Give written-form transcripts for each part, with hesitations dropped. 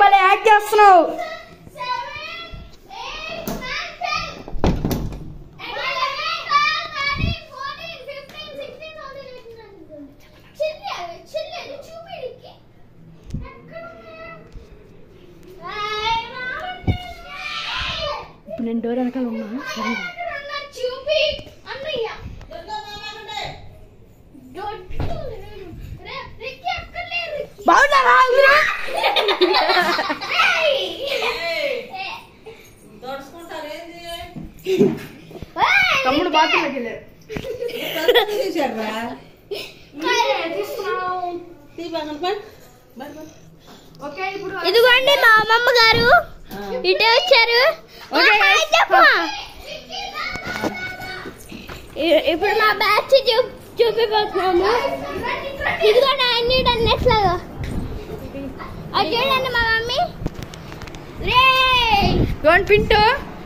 భలే యాక్ట్ చేస్తున్నావు. ఇప్పుడు నేను డోర్ వెనకాల ఉన్నాను. బాగున్నారా తమ్ముడు బాత్రూంలోకి వెళ్ళారు. ఇదిగోండి మా అమ్మమ్మ గారు ఇటే వచ్చారు. ఇప్పుడు మా బ్యాచ్ చూపిపోతున్నాము. ఇదిగోండి అన్ని అన్నట్లాగా అది చూడండి మా మమ్మీ. పింటూ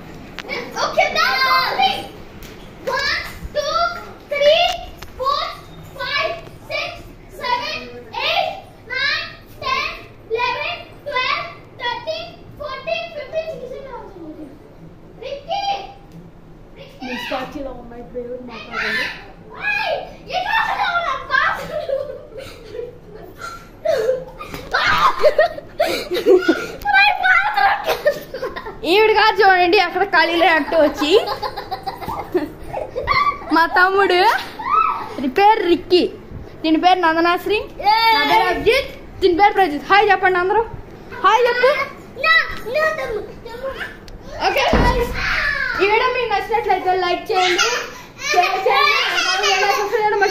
స్టాచ్యూలో ఉన్నాయి. దేవుడు మాట్లాడాలి. ఈవిడ కాదు చూడండి అక్కడ ఖాళీలో అట్టు వచ్చి. మా తమ్ముడు పేరు రిక్కీ, దీని పేరు నందనాశ్రీ, నా పేరు అభిజిత్, దీని పేరు ప్రజిత్. హాయ్ చెప్పండి అందరూ. హాయ్ చెప్పు. ఓకే ఈ వీడియో మీకు నచ్చినట్లయితే లైక్ చేయండి, షేర్ చేయండి,